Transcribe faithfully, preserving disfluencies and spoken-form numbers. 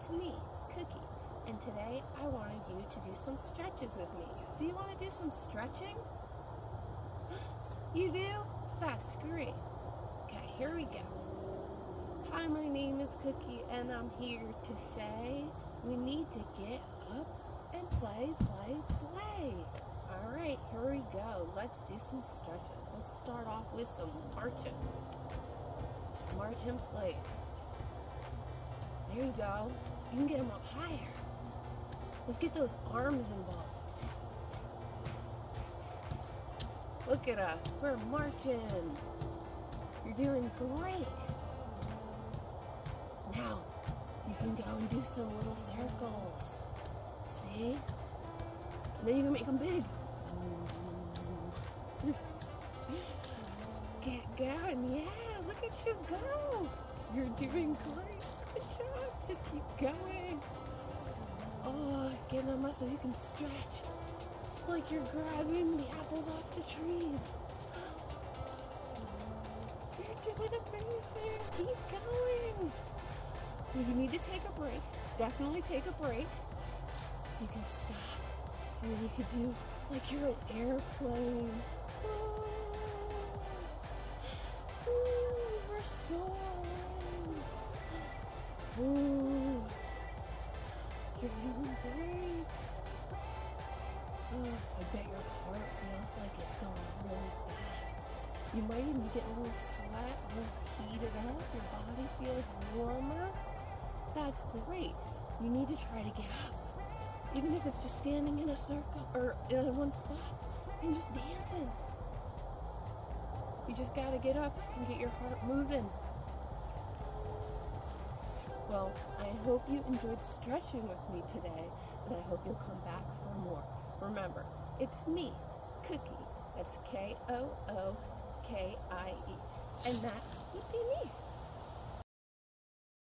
it's me, Cookie, and today I wanted you to do some stretches with me. Do you want to do some stretching? You do? That's great. Okay, here we go. Hi, my name is Cookie, and I'm here to say we need to get up and play, play, play. All right, here we go. Let's do some stretches. Let's start off with some marching. Just march in place. There you go. You can get them up higher. Let's get those arms involved. Look at us. We're marching. You're doing great. Now, you can go and do some little circles. See? And then you can make them big. Get going. Yeah, look at you go. You're doing great. Good job. Just keep going. Oh, get the muscles. You can stretch like you're grabbing the apples off the trees. You're doing amazing. Keep going. Well, you need to take a break. Definitely take a break. You can stop. And then you could do like you're an airplane. Oh, ooh, we're soaring. Ooh, you're doing great. Oh, I bet your heart feels like it's going really fast. You might even get a little sweat, a little heated up. Your body feels warmer. That's great. You need to try to get up. Even if it's just standing in a circle or in one spot and just dancing. You just gotta get up and get your heart moving. Well, I hope you enjoyed stretching with me today, and I hope you'll come back for more. Remember, it's me, Cookie. That's K O O K I E. And that would be me.